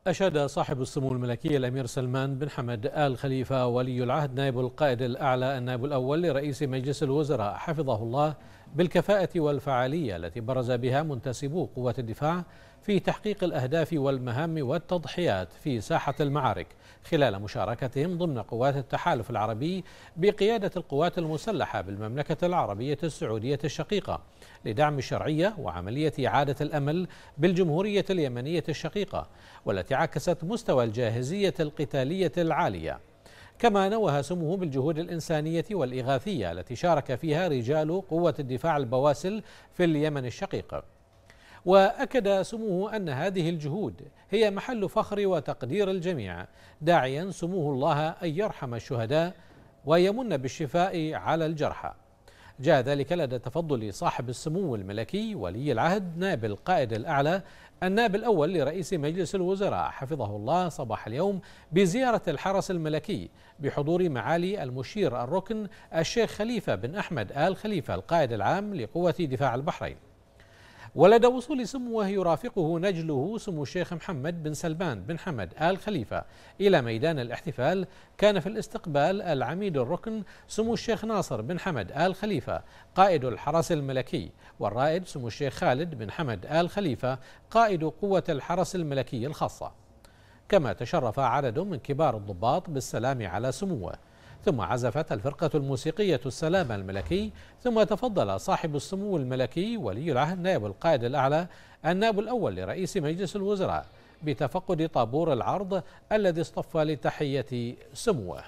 أشاد صاحب السمو الملكي الأمير سلمان بن حمد آل خليفة ولي العهد نائب القائد الأعلى النائب الأول لرئيس مجلس الوزراء حفظه الله بالكفاءة والفعالية التي برز بها منتسبو قوات الدفاع في تحقيق الأهداف والمهام والتضحيات في ساحة المعارك خلال مشاركتهم ضمن قوات التحالف العربي بقيادة القوات المسلحة بالمملكة العربية السعودية الشقيقة لدعم الشرعية وعملية إعادة الأمل بالجمهورية اليمنية الشقيقة، والتي عكست مستوى الجاهزية القتالية العالية. كما نوه سموه بالجهود الإنسانية والإغاثية التي شارك فيها رجال قوة الدفاع البواسل في اليمن الشقيق. وأكد سموه أن هذه الجهود هي محل فخر وتقدير الجميع، داعيا سموه الله أن يرحم الشهداء ويمن بالشفاء على الجرحى. جاء ذلك لدى تفضل صاحب السمو الملكي ولي العهد نائب القائد الأعلى النائب الأول لرئيس مجلس الوزراء حفظه الله صباح اليوم بزيارة الحرس الملكي بحضور معالي المشير الركن الشيخ خليفة بن أحمد آل خليفة القائد العام لقوة دفاع البحرين. ولدى وصول سموه يرافقه نجله سمو الشيخ محمد بن سلمان بن حمد آل خليفة إلى ميدان الاحتفال. كان في الاستقبال العميد الركن سمو الشيخ ناصر بن حمد آل خليفة قائد الحرس الملكي، والرائد سمو الشيخ خالد بن حمد آل خليفة قائد قوة الحرس الملكي الخاصة. كما تشرف عدد من كبار الضباط بالسلام على سموه، ثم عزفت الفرقة الموسيقية السلام الملكي، ثم تفضل صاحب السمو الملكي ولي العهد نائب القائد الأعلى النائب الأول لرئيس مجلس الوزراء بتفقد طابور العرض الذي اصطف لتحية سموه.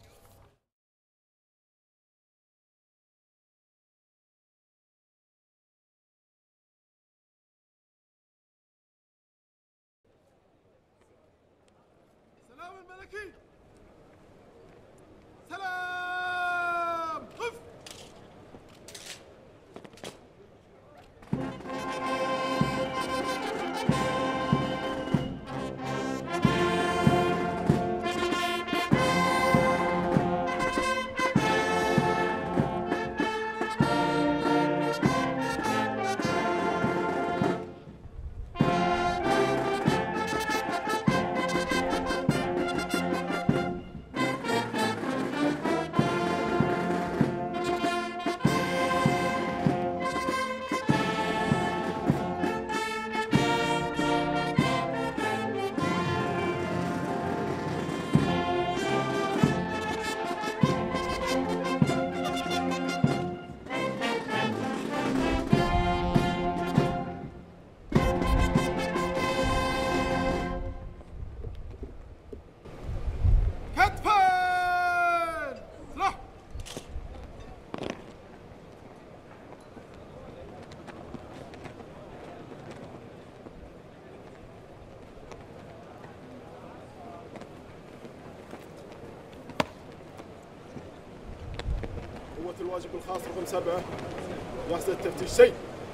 سلام الملكي، سلام خف. قوة الواجب الخاص رقم 7 جاهزة التفتيش. شيء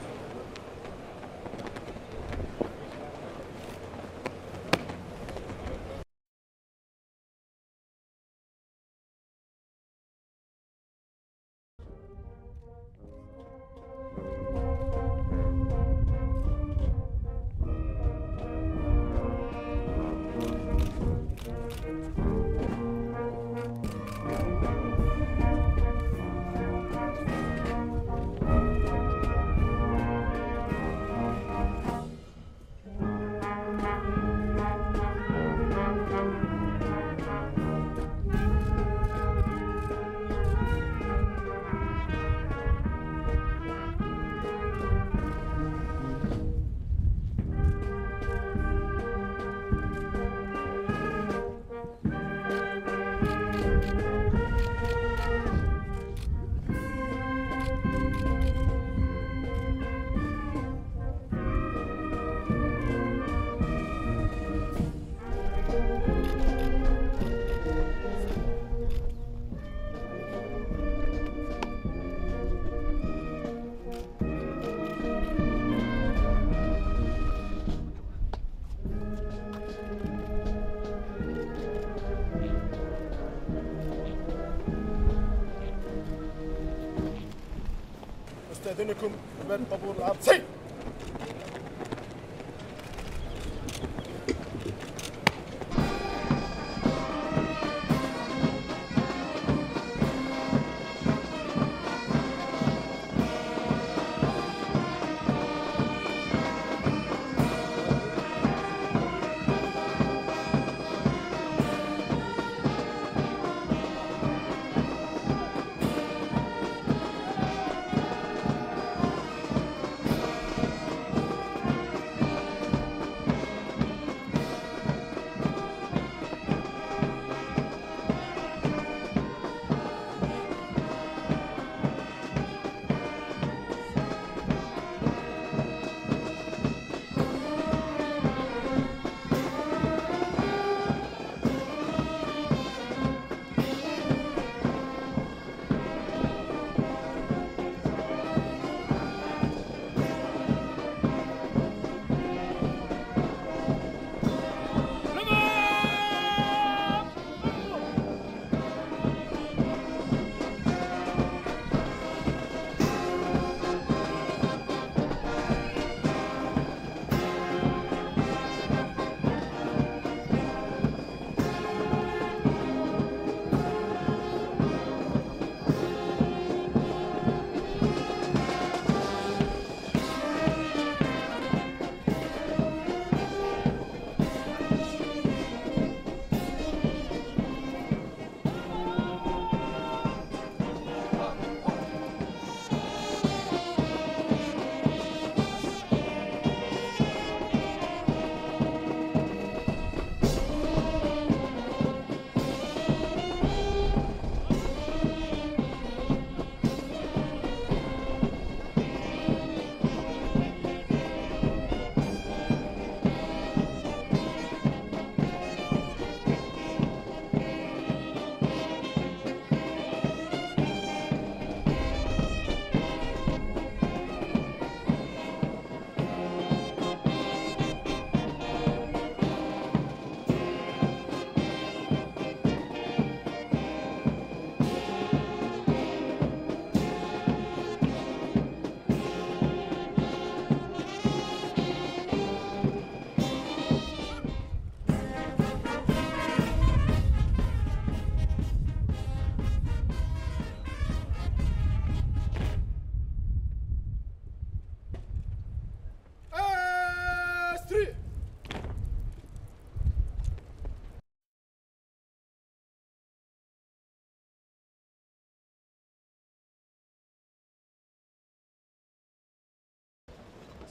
استاذنكم بمن طابور العرض. سير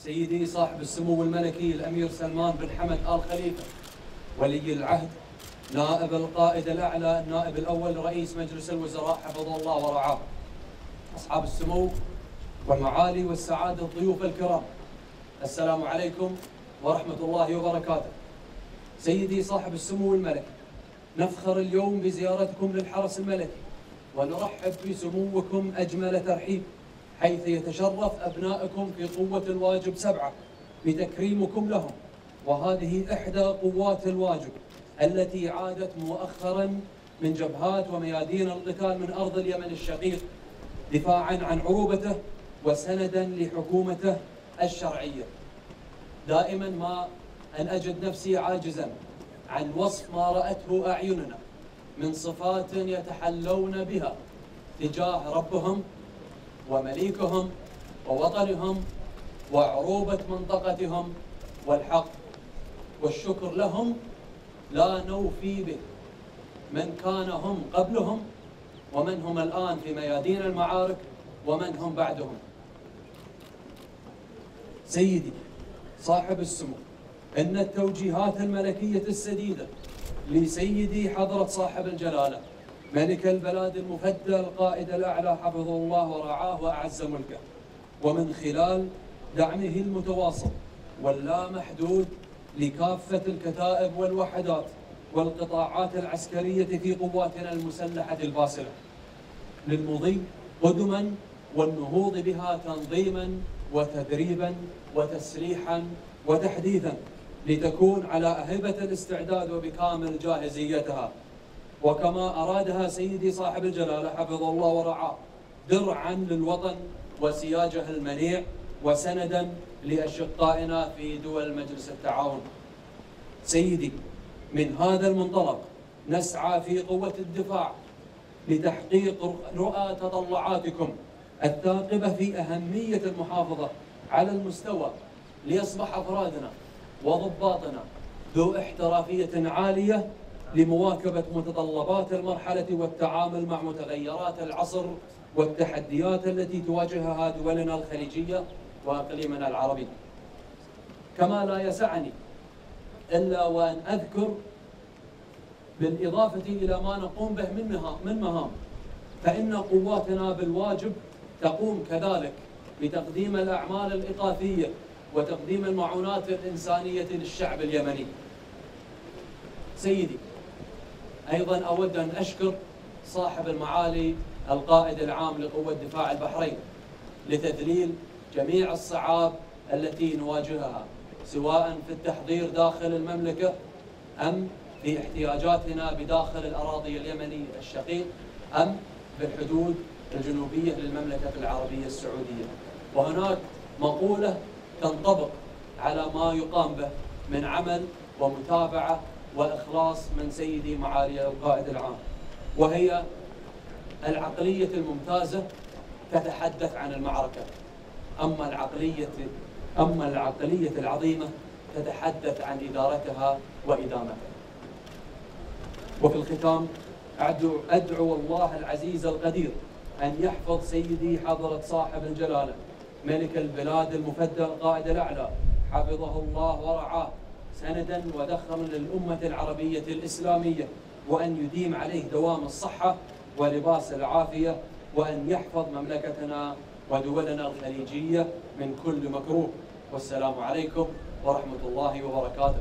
سيدي صاحب السمو الملكي الأمير سلمان بن حمد آل خليفة ولي العهد نائب القائد الأعلى النائب الأول رئيس مجلس الوزراء حفظه الله ورعاه، أصحاب السمو والمعالي والسعادة الضيوف الكرام، السلام عليكم ورحمة الله وبركاته. سيدي صاحب السمو الملكي، نفخر اليوم بزيارتكم للحرس الملكي ونرحب بسموكم أجمل ترحيب، حيث يتشرف أبنائكم في قوة الواجب 7 بتكريمكم لهم، وهذه إحدى قوات الواجب التي عادت مؤخرا من جبهات وميادين القتال من أرض اليمن الشقيق دفاعا عن عروبته وسندا لحكومته الشرعية. دائما ما أن أجد نفسي عاجزا عن وصف ما رأته أعيننا من صفات يتحلون بها تجاه ربهم ومليكهم ووطنهم وعروبة منطقتهم، والحق والشكر لهم لا نوفي به، من كان هم قبلهم ومن هم الآن في ميادين المعارك ومن هم بعدهم. سيدي صاحب السمو، إن التوجيهات الملكية السديدة لسيدي حضرة صاحب الجلالة ملك البلاد المفدى القائد الأعلى حفظه الله ورعاه وأعز ملكه، ومن خلال دعمه المتواصل واللا محدود لكافة الكتائب والوحدات والقطاعات العسكرية في قواتنا المسلحة الباسلة، للمضي قدما والنهوض بها تنظيما وتدريبا وتسليحا وتحديثا، لتكون على أهبة الاستعداد وبكامل جاهزيتها، وكما أرادها سيدي صاحب الجلالة حفظه الله ورعاه درعا للوطن وسياجه المنيع وسندا لأشقائنا في دول مجلس التعاون. سيدي، من هذا المنطلق نسعى في قوة الدفاع لتحقيق رؤى تطلعاتكم الثاقبة في أهمية المحافظة على المستوى، ليصبح أفرادنا وضباطنا ذو احترافية عالية لمواكبة متطلبات المرحلة والتعامل مع متغيرات العصر والتحديات التي تواجهها دولنا الخليجية وإقليمنا العربي. كما لا يسعني إلا وأن أذكر بالإضافة إلى ما نقوم به من مهام، فإن قواتنا بالواجب تقوم كذلك بتقديم الأعمال الإغاثية وتقديم المعونات الإنسانية للشعب اليمني. سيدي، أيضا أود أن أشكر صاحب المعالي القائد العام لقوة دفاع البحرين لتذليل جميع الصعاب التي نواجهها، سواء في التحضير داخل المملكة أم في احتياجاتنا بداخل الأراضي اليمني الشقيق أم بالحدود الجنوبية للمملكة العربية السعودية. وهناك مقولة تنطبق على ما يقام به من عمل ومتابعة وإخلاص من سيدي معالي القائد العام، وهي العقلية الممتازة تتحدث عن المعركة، أما العقلية العظيمة تتحدث عن إدارتها وإدامتها. وفي الختام أدعو الله العزيز القدير أن يحفظ سيدي حضرة صاحب الجلالة ملك البلاد المفدى القائد الأعلى حفظه الله ورعاه سندا وذخرا للأمة العربية الإسلامية، وأن يديم عليه دوام الصحة ولباس العافية، وأن يحفظ مملكتنا ودولنا الخليجية من كل مكروه. والسلام عليكم ورحمة الله وبركاته.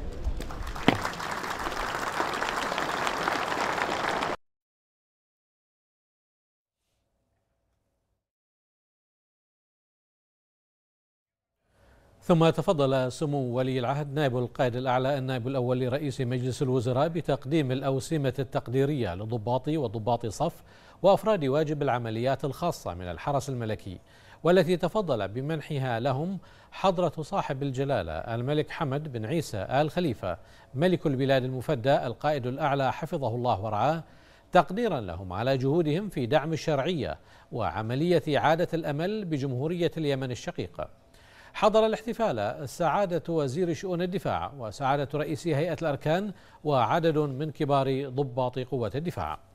ثم تفضل سمو ولي العهد نائب القائد الأعلى النائب الأول لرئيس مجلس الوزراء بتقديم الأوسمة التقديرية لضباط وضباط صف وأفراد واجب العمليات الخاصة من الحرس الملكي، والتي تفضل بمنحها لهم حضرة صاحب الجلالة الملك حمد بن عيسى آل خليفة ملك البلاد المفدى القائد الأعلى حفظه الله ورعاه، تقديرا لهم على جهودهم في دعم الشرعية وعملية إعادة الأمل بجمهورية اليمن الشقيقة. حضر الاحتفال سعادة وزير شؤون الدفاع وسعادة رئيس هيئة الأركان وعدد من كبار ضباط قوة الدفاع.